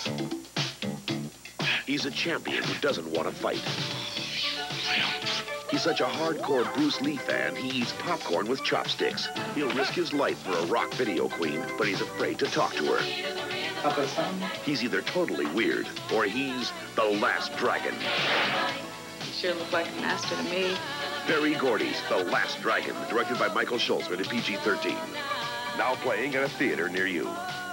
He's a champion who doesn't want to fight. He's such a hardcore Bruce Lee fan, he eats popcorn with chopsticks. He'll risk his life for a rock video queen, but he's afraid to talk to her. He's either totally weird, or he's the last dragon. You sure look like a master to me. Berry Gordy's The Last Dragon, directed by Michael Schultz, rated PG-13. Now playing at a theater near you.